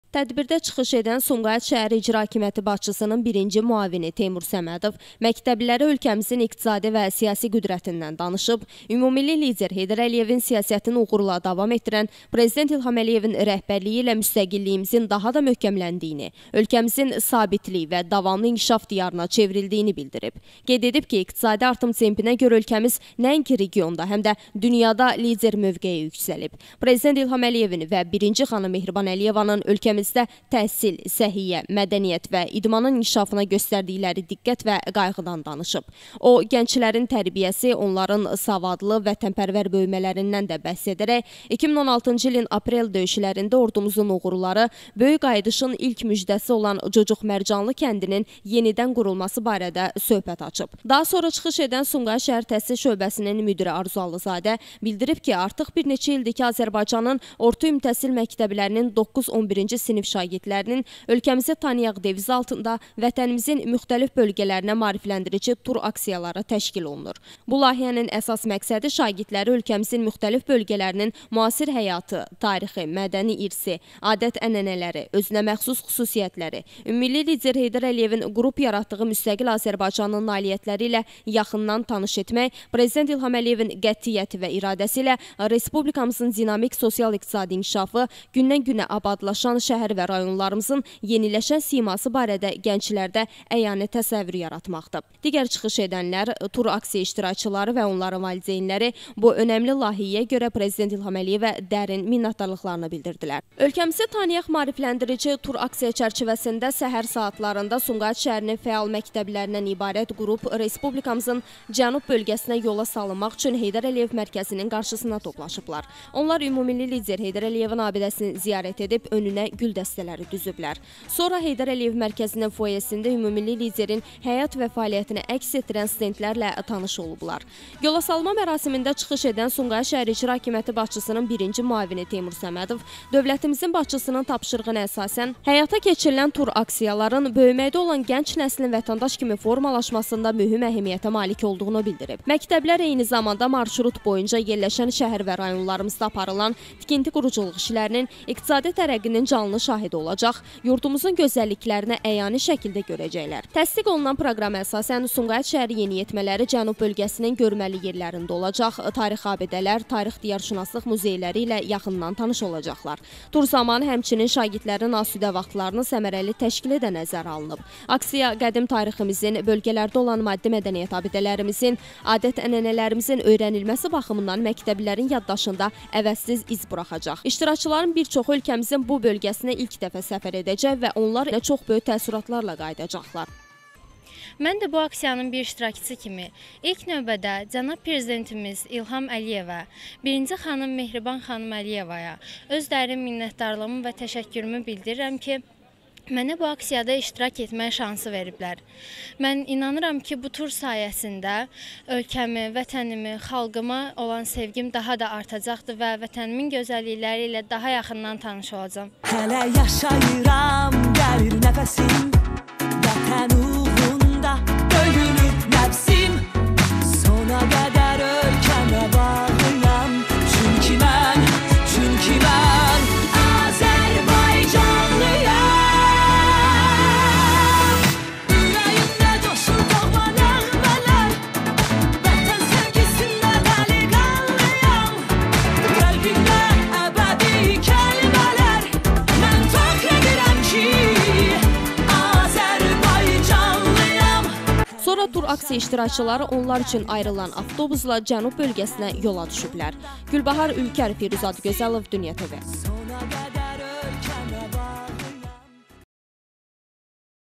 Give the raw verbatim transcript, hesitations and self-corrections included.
Tədbirdə çıxış edən Sumqayıt şəhər İcra Hakimiyyəti başçısının birinci müavini Teymur Səmədov məktəblilərə ölkəmizin iqtisadi və siyasi qüdrətindən danışıb, ümumilli lider Heydər Əliyevin siyasətini uğurla davam etdirən Prezident İlham Əliyevin rəhbərliyi ilə müstəqilliyimizin daha da möhkəmləndiyini, ölkəmizin sabitlik və davamlı inkişaf diyarına çevrildiyini bildirib. Qeyd edib ki, iqtisadi artım tempinə görə ölkəmiz nəinki regionda, həm də dünyada lider mövqeyə yüksəlib. Prezident İlham Əliyevin və birinci xanım Mehriban Əliyevanın ölkəmizdə təhsil, səhiyyə, mədəniyyət və idmanın inkişafına göstərdikləri diqqət və qayğıdan danışıb. O, gənclərin tərbiyəsi, onların savadlı və vətənpərvər böyümələrindən də bəhs edərək, iki min on altıncı ilin aprel döyüşlərində ordumuzun uğurları, böyük qayıdışın ilk müjdəsi olan Cocuq Mərcanlı kəndinin yenidən qurulması barədə söhbət açıb. Daha sonra çıxış edən Sumqayıt şəhər təhsil şöbəsinin müdiri Arzu Allızadə bildirib ki, artıq bir neçə ildir ki, Azərbaycanın orta ümumi təhsil məktəblərinin doqquz on birinci sinif şagirdlərinin ölkəmizi tanıyaq devizi altında vətənimizin müxtəlif bölgələrinə maarifləndirici tur aksiyaları təşkil olunur. Bu layihənin əsas məqsədi şagirdləri ölkəmizin müxtəlif bölgələrinin müasir həyatı, tarixi, mədəni irsi, adət-ənənələri, özünə məxsus xüsusiyyətləri, ümummilli lider Heydər Əliyevin qrup yaratdığı müstəqil Azərbaycanın nailiyyətləri ilə yaxından tanış etmək, Prezident İlham Əliyevin qətiyyəti və iradəsi ilə Respublikamızın dinamik sosial-iqtisadi inkişafı, gündən-günə abadlaşan şəhər və rayonlarımızın yeniləşən siması barədə gənclərdə əyani təsəvvür yaratmaqdır. Digər çıxış edənlər, tur aksiya iştirakçıları və onların valideynləri bu önəmli layihəyə görə Prezident İlham Əliyevə dərin minnətdarlıqlarını bildirdilər. Ölkəmizi tanıyaq maarifləndirici tur aksiya çərçivəsində səhər saatlarında Sumqayıt şəhərinin fəal məktəblərindən ibarət qrup Respublikamızın cənub bölgəsinə yola salınmaq üçün Heydər Əliyev mərkəzinin qarşısına toplaşıblar. Onlar ümumilli lider Heydər Əliyevin abidəsini ziyarət edib önünə gül dəstələri düzüblər. Sonra Heydər Əliyev mərkəzinin foyesində ümumilli liderin həyat və fəaliyyətini əks etdirən stendlərlə tanış olublar. Yola salma mərasimində çıxış edən Sumqayıt şəhər İcra Hakimiyyəti başçısının birinci müavini Teymur Səmədov dövlətimizin başçısının tapşırığına əsasən həyata keçirilən tur aksiyaların böyüməkdə olan gənc nəslin vətəndaş kimi formalaşmasında mühüm əhəmiyyətə malik olduğunu bildirib. Məktəblər eyni zamanda marşrut boyunca yerləşən şəhər və rayonlarımızda aparılan tikinti quruculuq işlərinin iqtisadi tərəqqinin canlı şahidi olacaq, yurdumuzun gözəlliklərini əyani şəkildə görəcəklər. Təsdiq olunan proqrama əsasən Sumqayıt şəhəri yeniyetmələri cənub bölgəsinin görməli yerlərində olacaq, tarix abidələr, tarix diyarşünaslıq muzeyləri ilə yaxından tanış olacaqlar. Tur zamanı həmçinin şagirdlərin asudə vaxtlarını səmərəli təşkil edə nəzərə alınıb. Aksiya qədim tariximizin, bölgələrdə olan maddi mədəniyyət abidələrimizin, adət-ənənələrimizin öyrənilməsi baxımından məktəblilərin yaddaşında əvəzsiz iz buraxacaq. İştirakçıların bir çoxu ölkəmizin bu bölgəsinə ilk dəfə səfər edəcək və onlar çox böyük təəssüratlarla qayıdacaqlar. Mən də bu aksiyanın bir iştirakçısı kimi ilk növbədə cənab prezidentimiz İlham Əliyevə, birinci xanım Mehriban xanım Əliyevaya öz dərin minnətdarlığımı və təşəkkürümü bildirirəm ki, mənə bu aksiyada iştirak etməyə şansı veriblər. Mən inanıram ki, bu tur sayəsində ölkəmi, vətənimi, xalqıma olan sevgim daha da artacaqdır və vətənimin gözəllikləri ilə daha yaxından tanış olacağam. Hələ yaşayıram, gəlir nəfəsim, vətən uğrunda döyünüb nəfsim, sona qədər ölkəmə bağlıyam, çünki mən, çünki mən Azərbaycanlıyam. Sonra tur aksiya iştirakçıları onlar üçün ayrılan avtobusla cənub bölgəsinə yola düşüblər. Gülbahar Ülkər, Firuzad Gözəlov, Dünya T V.